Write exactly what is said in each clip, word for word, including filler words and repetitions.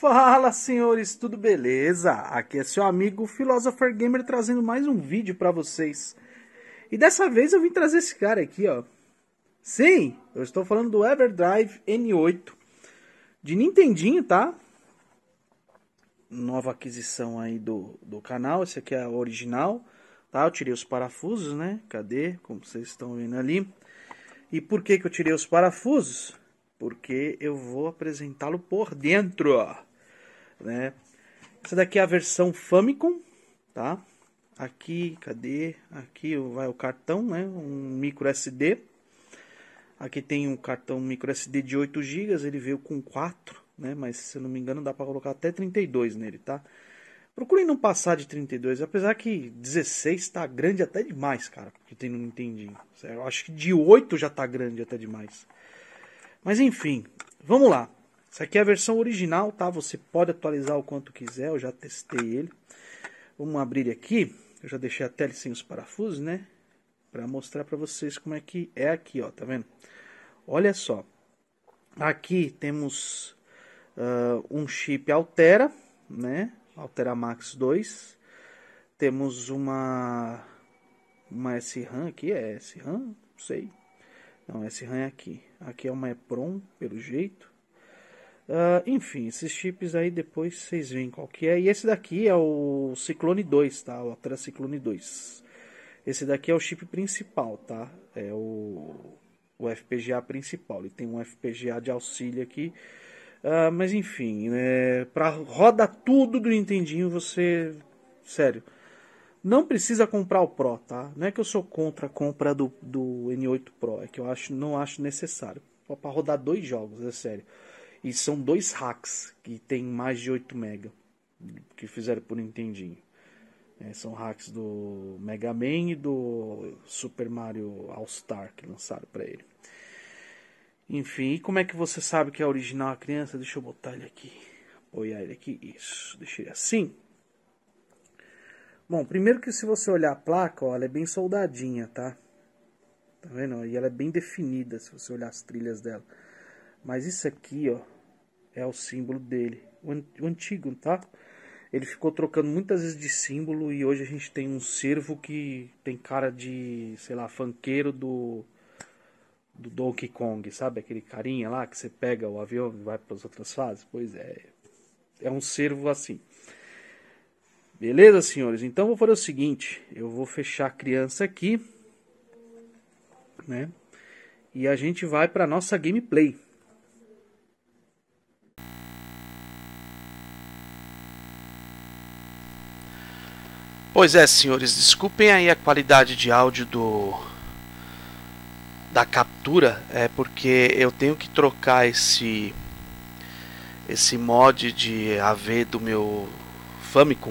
Fala, senhores, tudo beleza? Aqui é seu amigo Philosopher Gamer trazendo mais um vídeo pra vocês. E dessa vez eu vim trazer esse cara aqui, ó. Sim, eu estou falando do Everdrive N oito de Nintendinho, tá? Nova aquisição aí do, do canal. Esse aqui é a original, tá? Eu tirei os parafusos, né? Cadê? Como vocês estão vendo ali. E por que que eu tirei os parafusos? Porque eu vou apresentá-lo por dentro, ó, né? Essa daqui é a versão Famicom, tá? Aqui, cadê? Aqui vai o cartão, né? Um micro S D. Aqui tem um cartão micro S D de oito gigas, ele veio com quatro, né? Mas se eu não me engano dá para colocar até trinta e dois nele, tá? Procurem não passar de trinta e dois, apesar que dezesseis tá grande até demais, cara, porque tem no Nintendinho. Eu acho que de oito já tá grande até demais. Mas enfim, vamos lá. Essa aqui é a versão original, tá? Você pode atualizar o quanto quiser, eu já testei ele. Vamos abrir ele aqui. Eu já deixei até ele sem os parafusos, né? Pra mostrar pra vocês como é que é aqui, ó, tá vendo? Olha só. Aqui temos uh, um chip Altera, né? Altera Max dois. Temos uma, uma S-RAM aqui, é S-RAM? Não sei. Não, S-RAM é aqui. Aqui é uma EPROM, pelo jeito. Uh, enfim, esses chips aí depois vocês veem qual que é. E esse daqui é o Cyclone dois, tá? O Altera Cyclone dois. Esse daqui é o chip principal, tá? É o, o F P G A principal. Ele tem um F P G A de auxílio aqui. Uh, mas enfim, é, para roda tudo do Nintendinho, você... Sério... Não precisa comprar o Pro, tá? Não é que eu sou contra a compra do, do N oito Pro, é que eu acho, não acho necessário. Só para rodar dois jogos, é sério. E são dois hacks que tem mais de oito mega, que fizeram por Nintendinho. É, são hacks do Mega Man e do Super Mario All Star que lançaram para ele. Enfim, e como é que você sabe que é original a criança? Deixa eu botar ele aqui, apoiar ele aqui, isso, deixa ele assim. Bom, primeiro que se você olhar a placa, ó, ela é bem soldadinha, tá? Tá vendo? E ela é bem definida, se você olhar as trilhas dela. Mas isso aqui, ó, é o símbolo dele. O, an o antigo, tá? Ele ficou trocando muitas vezes de símbolo e hoje a gente tem um servo que tem cara de, sei lá, funkeiro do, do Donkey Kong, sabe? Aquele carinha lá que você pega o avião e vai para as outras fases. Pois é, é um servo assim. Beleza, senhores? Então vou fazer o seguinte, eu vou fechar a criança aqui, né? E a gente vai para nossa gameplay. Pois é, senhores, desculpem aí a qualidade de áudio do da captura, é porque eu tenho que trocar esse esse mod de A V do meu Famicom.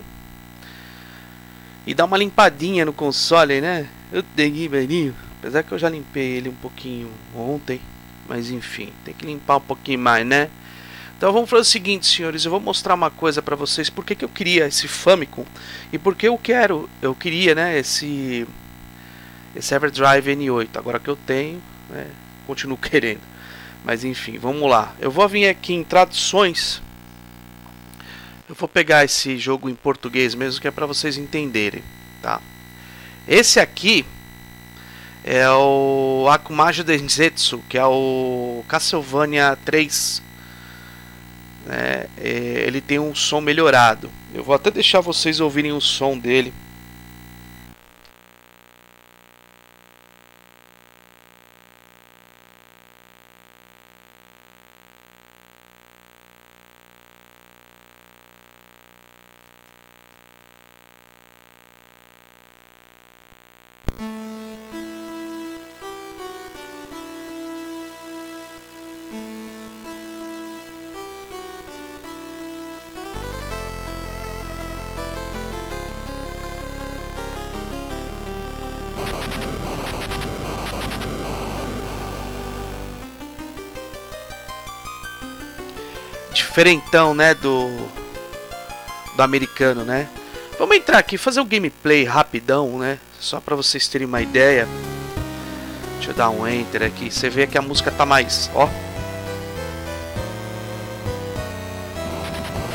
E dá uma limpadinha no console, né? Eu tenho, velhinho. Apesar que eu já limpei ele um pouquinho ontem. Mas enfim, tem que limpar um pouquinho mais, né? Então vamos fazer o seguinte, senhores. Eu vou mostrar uma coisa pra vocês. Por que que eu queria esse Famicom. E por que eu quero, eu queria, né? Esse, esse Everdrive N oito. Agora que eu tenho, né? Continuo querendo. Mas enfim, vamos lá. Eu vou vir aqui em traduções. Eu vou pegar esse jogo em português mesmo, que é para vocês entenderem, tá? Esse aqui é o Akumajou Densetsu, que é o Castlevania três. Né? Ele tem um som melhorado. Eu vou até deixar vocês ouvirem o som dele. Diferentão, né, do do americano, né? Vamos entrar aqui, fazer um gameplay rapidão, né? Só pra vocês terem uma ideia. Deixa eu dar um enter aqui. Você vê que a música tá mais, ó.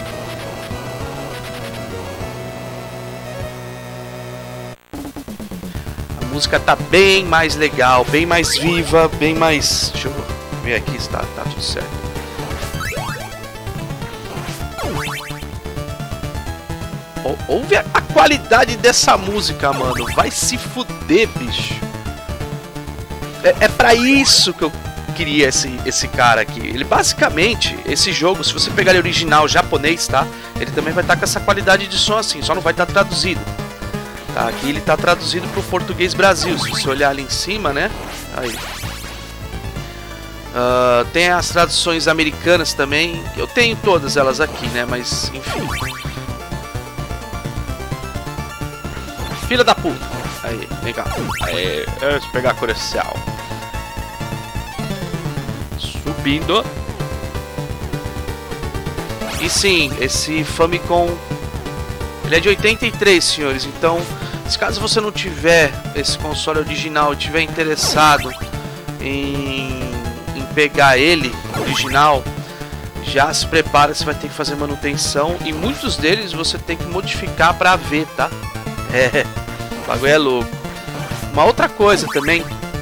música tá bem mais legal, bem mais viva, bem mais... Deixa eu ver aqui se tá, tá tudo certo. Ou, ouve a, a qualidade dessa música, mano. Vai se fuder, bicho. É, é pra isso que eu queria esse, esse cara aqui. Ele basicamente, esse jogo, se você pegar ele original japonês, tá? Ele também vai estar com essa qualidade de som assim, só não vai estar traduzido. Tá? Aqui ele tá traduzido pro português Brasil. Se você olhar ali em cima, né? Aí. Uh, tem as traduções americanas também. Eu tenho todas elas aqui, né? Mas, enfim. Filha da puta. Aí, vem cá. Aí, deixa eu pegar a comercial. Subindo. E sim, esse Famicom, ele é de oitenta e três, senhores. Então, se caso você não tiver esse console original e tiver interessado em, em pegar ele original, já se prepara, você vai ter que fazer manutenção. E muitos deles você tem que modificar para ver, tá? É, o bagulho é louco. Uma outra coisa também,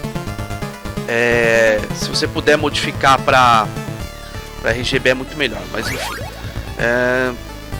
é, se você puder modificar para para R G B é muito melhor, mas enfim. É,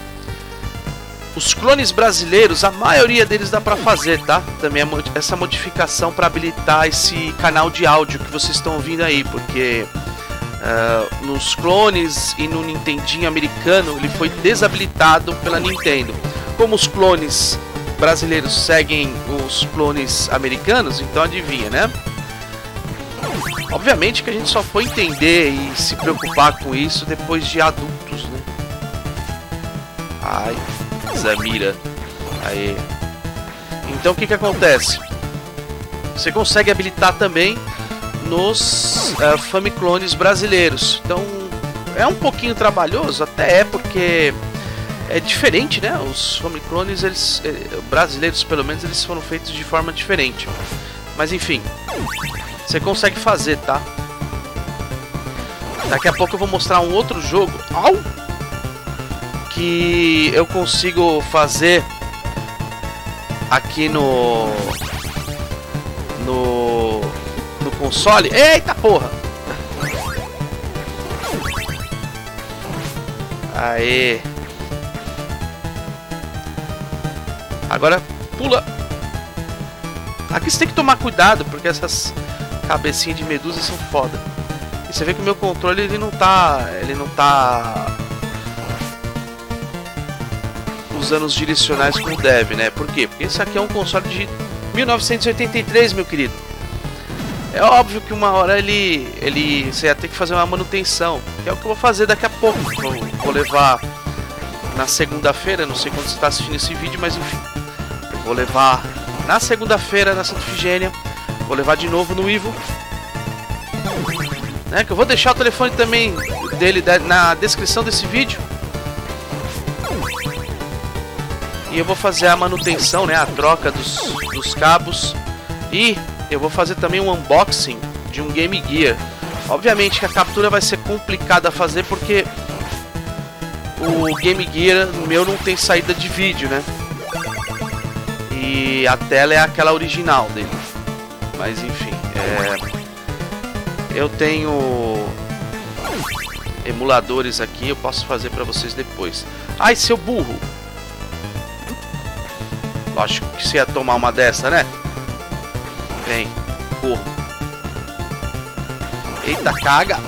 os clones brasileiros, a maioria deles dá para fazer, tá? Também essa modificação para habilitar esse canal de áudio que vocês estão ouvindo aí, porque uh, nos clones e no Nintendinho americano ele foi desabilitado pela Nintendo. Como os clones brasileiros seguem os clones americanos, então adivinha, né? Obviamente que a gente só foi entender e se preocupar com isso depois de adultos, né? Ai, Zamira. Aí. Então o que que acontece? Você consegue habilitar também nos uh, Famiclones brasileiros. Então é um pouquinho trabalhoso, até é porque é diferente, né? Os Famiclones, eles, eh, brasileiros pelo menos, eles foram feitos de forma diferente. Mas enfim, você consegue fazer, tá? Daqui a pouco eu vou mostrar um outro jogo. Au! Que eu consigo fazer aqui no no no console. Eita porra! Aê! Agora pula. Aqui você tem que tomar cuidado porque essas cabecinhas de medusa são foda. E você vê que o meu controle ele não tá, ele não tá usando os direcionais como deve, né? Por quê? Porque esse aqui é um console de mil novecentos e oitenta e três, meu querido. É óbvio que uma hora ele, ele, você ia ter que fazer uma manutenção, que é o que eu vou fazer daqui a pouco. Vou, vou levar na segunda-feira, não sei quando você está assistindo esse vídeo, mas enfim, eu vou levar na segunda-feira na Santa Efigênia, vou levar de novo no Ivo, né? Que eu vou deixar o telefone também dele na descrição desse vídeo. E eu vou fazer a manutenção, né, a troca dos, dos cabos. E eu vou fazer também um unboxing de um Game Gear. Obviamente que a captura vai ser complicada a fazer porque o Game Gear meu não tem saída de vídeo, né? E a tela é aquela original dele. Mas enfim, é... eu tenho emuladores aqui, eu posso fazer pra vocês depois. Ai, seu burro! Lógico que você ia tomar uma dessa, né? Vem, corro. Eita, caga!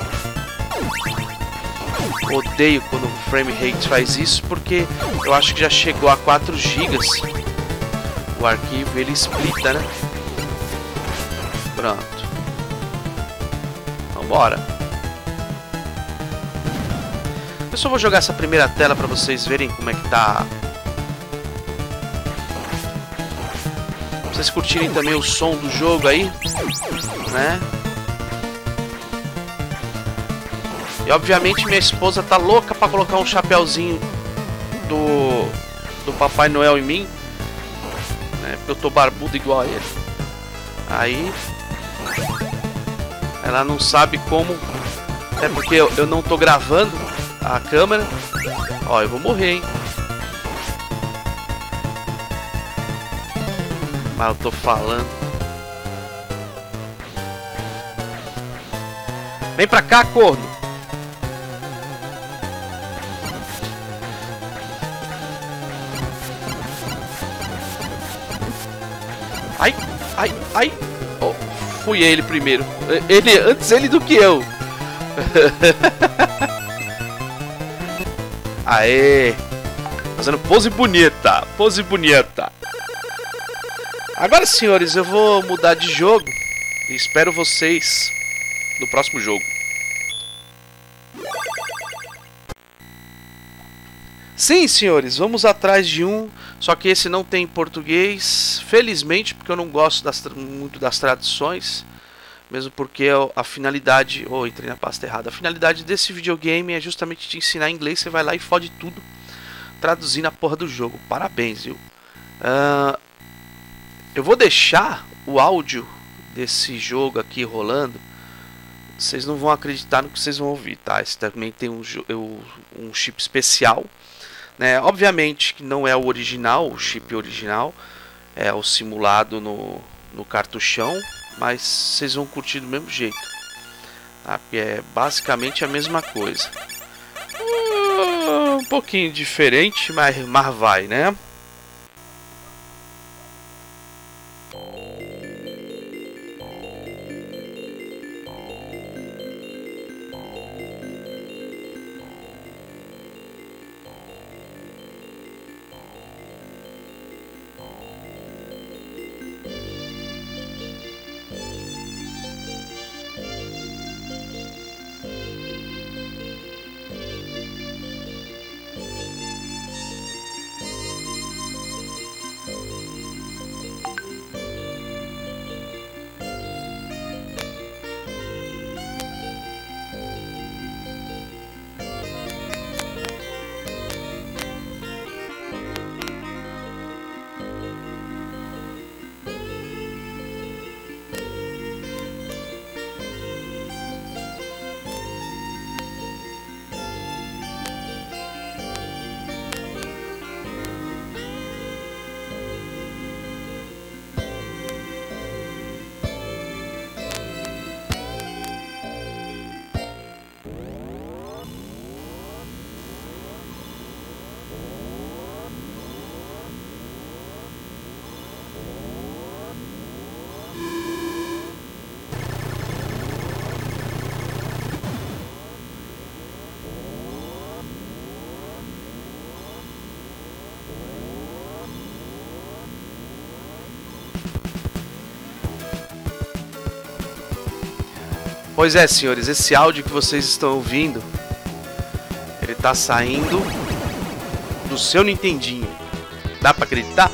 Odeio quando o frame rate faz isso, porque eu acho que já chegou a quatro gigas. O arquivo ele splita, né? Pronto. Vambora. Eu só vou jogar essa primeira tela para vocês verem como é que tá. Vocês curtirem também o som do jogo aí, né? E obviamente minha esposa tá louca pra colocar um chapéuzinho do do Papai Noel em mim, né? Porque eu tô barbudo igual a ele. Aí ela não sabe como, é porque eu, eu não tô gravando a câmera. Ó, eu vou morrer, hein? Mas eu tô falando. Vem pra cá, corno. Ai, ai, ai. Oh, fui ele primeiro. Ele, antes ele do que eu. Aê. Fazendo pose bonita. Pose bonita. Agora, senhores, eu vou mudar de jogo. E espero vocês no próximo jogo. Sim, senhores, vamos atrás de um. Só que esse não tem em português. Felizmente, porque eu não gosto das, muito das traduções. Mesmo porque a finalidade... Oh, entrei na pasta errada. A finalidade desse videogame é justamente te ensinar inglês. Você vai lá e fode tudo traduzindo a porra do jogo. Parabéns, viu? Uh, eu vou deixar o áudio desse jogo aqui rolando. Vocês não vão acreditar no que vocês vão ouvir, tá? Esse também tem um, um chip especial, né? Obviamente que não é o original, o chip original. É o simulado no, no cartuchão. Mas vocês vão curtir do mesmo jeito, tá? Porque é basicamente a mesma coisa. Uh, um pouquinho diferente, mas, mas vai, né? Pois é, senhores, esse áudio que vocês estão ouvindo, ele tá saindo do seu Nintendinho. Dá pra acreditar?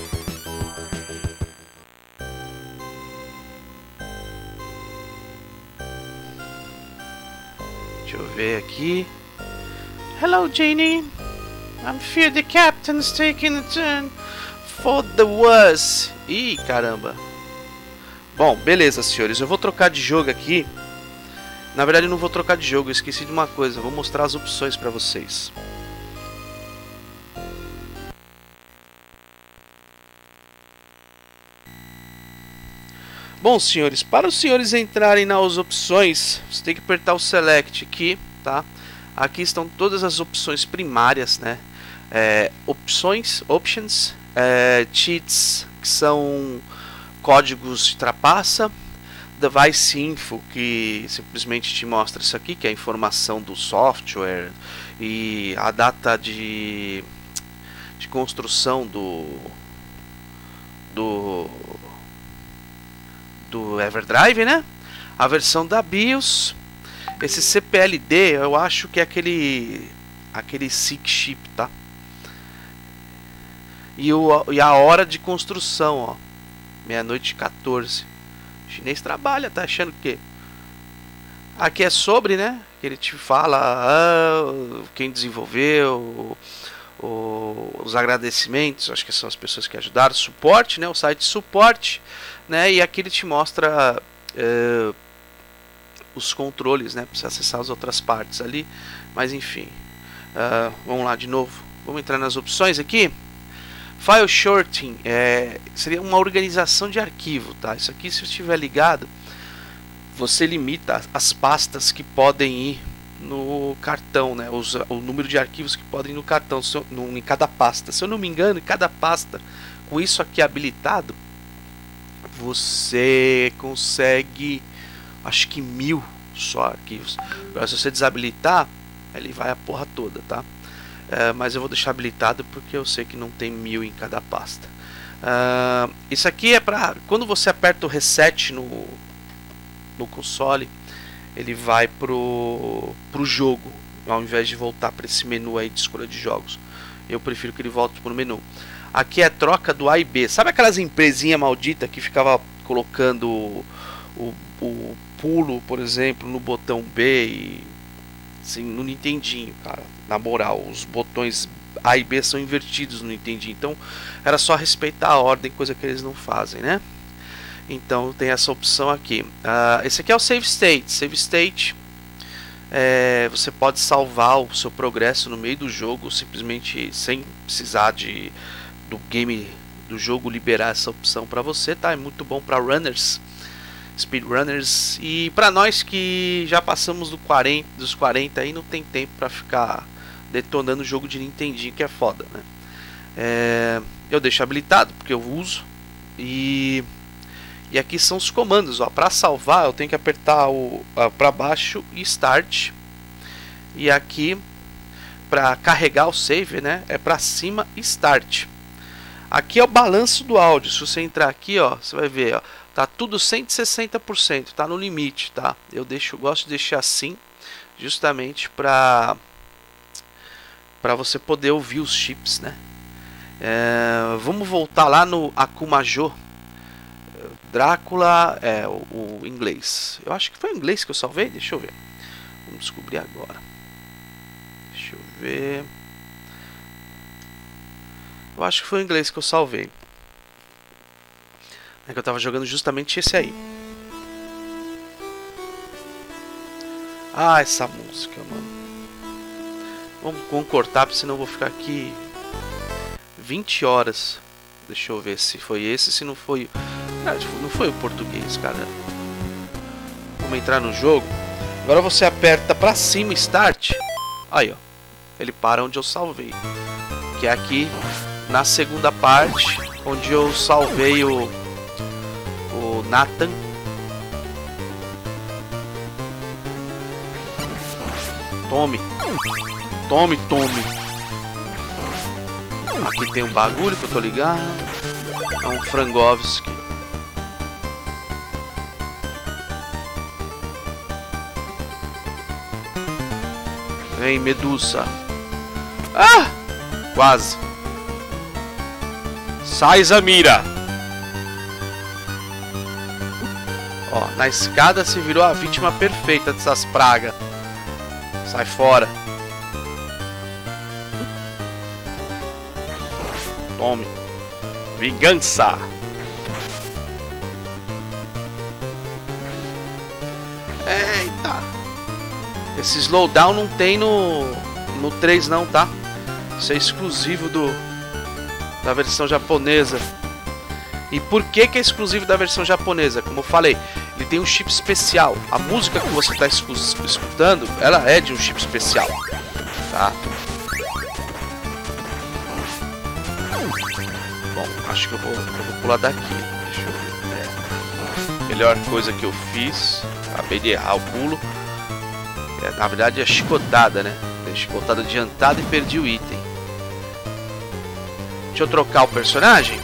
Deixa eu ver aqui. Hello, Janie. I'm fear the captain's taking a turn for the worse. Ih, caramba. Bom, beleza, senhores. Eu vou trocar de jogo aqui. Na verdade, eu não vou trocar de jogo. Eu esqueci de uma coisa. Eu vou mostrar as opções para vocês. Bom, senhores, para os senhores entrarem nas opções, você tem que apertar o Select aqui, tá? Aqui estão todas as opções primárias, né? É, opções, options, é, cheats, que são códigos de trapaça, device info, que simplesmente te mostra isso aqui, que é a informação do software e a data de, de construção do do do EverDrive, né? A versão da BIOS. Esse C P L D, eu acho que é aquele aquele S I C chip, tá? E, o, e a hora de construção, ó, meia-noite e quatorze. O chinês trabalha, tá achando que aqui é sobre, né? Que ele te fala ah, quem desenvolveu, o, os agradecimentos, acho que são as pessoas que ajudaram, suporte, né? O site suporte, né? E aqui ele te mostra uh, os controles, né? Para você acessar as outras partes ali. Mas enfim, uh, vamos lá de novo. Vamos entrar nas opções aqui. File sorting é, seria uma organização de arquivo, tá? Isso aqui, se eu estiver ligado, você limita as pastas que podem ir no cartão, né? Os, o número de arquivos que podem ir no cartão, eu, no, em cada pasta. Se eu não me engano, em cada pasta, com isso aqui habilitado, você consegue, acho que mil só arquivos. Agora, se você desabilitar, ele vai a porra toda, tá? É, mas eu vou deixar habilitado porque eu sei que não tem mil em cada pasta. Uh, isso aqui é para quando você aperta o reset no, no console, ele vai pro, pro jogo, ao invés de voltar para esse menu aí de escolha de jogos. Eu prefiro que ele volte pro menu. Aqui é troca do A e B. Sabe aquelas empresinhas malditas que ficava colocando o, o, o pulo, por exemplo, no botão B e assim, no Nintendinho, cara. Na moral, os botões A e B são invertidos no Nintendinho. Então era só respeitar a ordem, coisa que eles não fazem, né? Então tem essa opção aqui. Uh, esse aqui é o Save State. Save State, é, você pode salvar o seu progresso no meio do jogo, simplesmente sem precisar de do game do jogo liberar essa opção para você, tá? É muito bom para runners, speedrunners, e para nós que já passamos do quarenta, dos quarenta aí não tem tempo para ficar detonando o jogo de Nintendinho, que é foda, né? É, eu deixo habilitado porque eu uso. E E aqui são os comandos, ó. Para salvar eu tenho que apertar o para baixo e Start. E aqui para carregar o save, né, é para cima e Start. Aqui é o balanço do áudio. Se você entrar aqui, ó, você vai ver, ó, tá tudo cento e sessenta por cento, tá no limite, tá? Eu deixo, gosto de deixar assim, justamente para para você poder ouvir os chips, né? É, vamos voltar lá no Akumajo. Drácula é o, o inglês. Eu acho que foi o inglês que eu salvei. Deixa eu ver. Vamos descobrir agora. Deixa eu ver. Eu acho que foi o inglês que eu salvei. É que eu tava jogando justamente esse aí. Ah, essa música, mano. Vamos, vamos cortar, porque senão eu vou ficar aqui vinte horas. Deixa eu ver se foi esse, se não foi. Não foi o português, cara. Vamos entrar no jogo. Agora você aperta pra cima Start. Aí, ó. Ele para onde eu salvei. Que é aqui na segunda parte, onde eu salvei o o Nathan. Tome. Tome, tome. Aqui tem um bagulho que eu tô ligado. É um Frangovski. Vem, Medusa. Ah! Quase. Sai, Zamira. Ó, na escada se virou a vítima perfeita dessas pragas. Sai fora. Tome. Vingança. Eita. Esse slowdown não tem no no três não, tá? Isso é exclusivo do da versão japonesa. E por que que é exclusivo da versão japonesa? Como eu falei, ele tem um chip especial. A música que você está escutando, ela é de um chip especial, tá? Bom, acho que eu vou, eu vou pular daqui. Deixa eu ver. É. Melhor coisa que eu fiz, acabei de errar o pulo. É, na verdade é chicotada, né? Dei chicotada adiantada e perdi o item. Deixa eu trocar o personagem.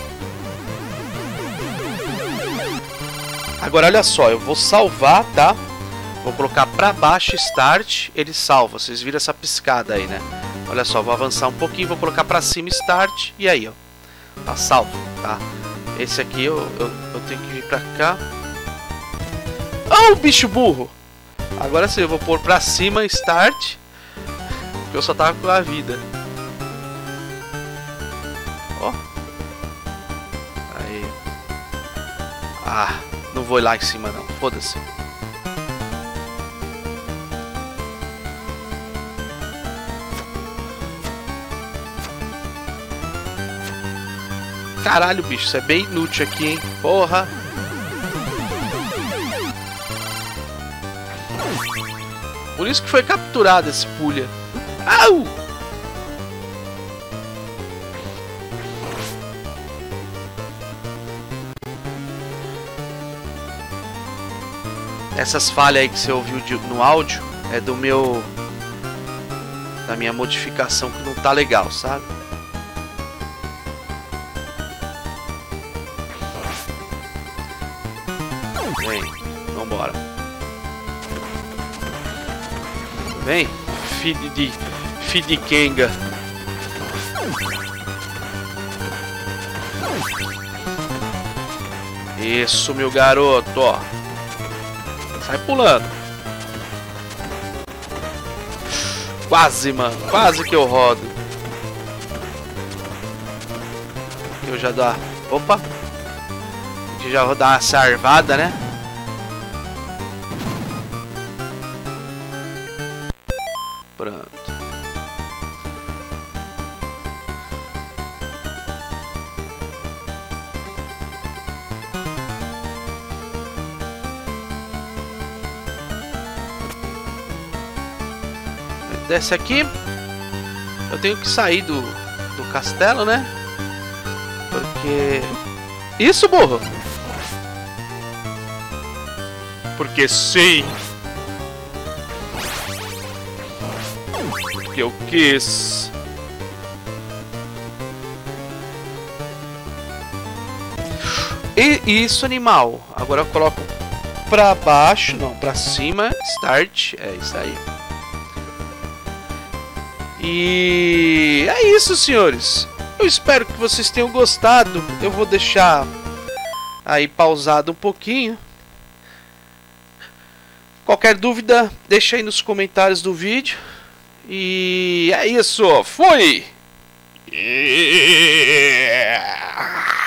Agora olha só, eu vou salvar, tá? Vou colocar pra baixo Start, ele salva. Vocês viram essa piscada aí, né? Olha só, vou avançar um pouquinho, vou colocar pra cima Start e aí, ó. Tá salvo, tá? Esse aqui eu, eu, eu tenho que vir pra cá. Oh, bicho burro! Agora sim, eu vou pôr pra cima Start, porque eu só tava com a vida. Ó. Aí. Ah, não vou ir lá em cima não, foda-se. Caralho, bicho, isso é bem inútil aqui, hein? Porra. Por isso que foi capturado esse pulha. Au! Essas falhas aí que você ouviu de, no áudio é do meu... da minha modificação que não tá legal, sabe? Vem, vambora. Vem, filho de... filho de Kenga. Isso, meu garoto, ó. Sai pulando. Quase, mano. Quase que eu rodo. Eu já dou... Opa. Eu já vou dar uma sarvada, né? Pronto. Desce aqui. Eu tenho que sair do, do castelo, né? Porque... Isso, burro! Porque sim! Porque eu quis! E isso, animal! Agora eu coloco pra baixo, não, pra cima. Start, é isso aí. E é isso, senhores. Eu espero que vocês tenham gostado. Eu vou deixar aí pausado um pouquinho. Qualquer dúvida, deixa aí nos comentários do vídeo. E é isso. Fui! Yeah!